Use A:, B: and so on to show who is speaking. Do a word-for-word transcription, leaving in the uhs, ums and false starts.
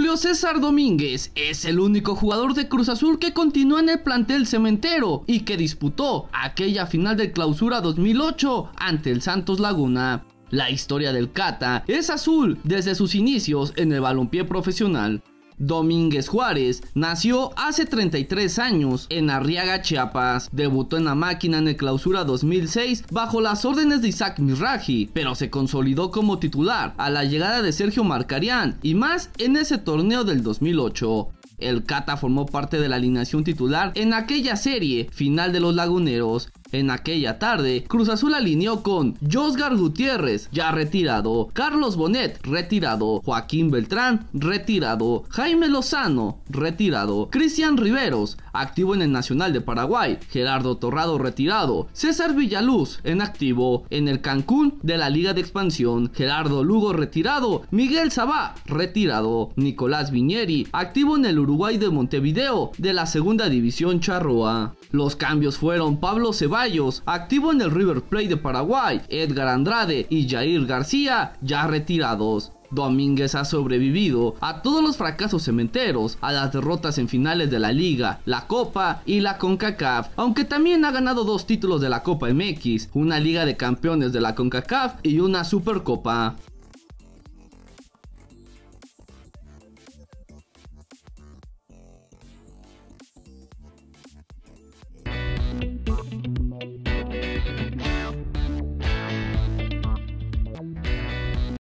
A: Julio César Domínguez es el único jugador de Cruz Azul que continúa en el plantel cementero y que disputó aquella final de Clausura dos mil ocho ante el Santos Laguna. La historia del Cata es azul desde sus inicios en el balompié profesional. Domínguez Juárez nació hace treinta y tres años en Arriaga, Chiapas. Debutó en la máquina en el Clausura dos mil seis bajo las órdenes de Isaac Mizrahi, pero se consolidó como titular a la llegada de Sergio Marcarián y más en ese torneo del dos mil ocho. El Cata formó parte de la alineación titular en aquella serie final de los Laguneros. En aquella tarde, Cruz Azul alineó con Josgar Gutiérrez, ya retirado, Carlos Bonet, retirado, Joaquín Beltrán, retirado, Jaime Lozano, retirado, Cristian Riveros, activo en el Nacional de Paraguay, Gerardo Torrado, retirado, César Villaluz, en activo en el Cancún de la Liga de Expansión, Gerardo Lugo, retirado, Miguel Sabá, retirado, Nicolás Viñeri, activo en el Uruguay de Montevideo de la Segunda División Charrúa. Los cambios fueron Pablo Ceballos, activo en el River Plate de Paraguay, Edgar Andrade y Jair García, ya retirados. Domínguez ha sobrevivido a todos los fracasos cementeros, a las derrotas en finales de la Liga, la Copa y la CONCACAF, aunque también ha ganado dos títulos de la Copa M X, una Liga de Campeones de la CONCACAF y una Supercopa.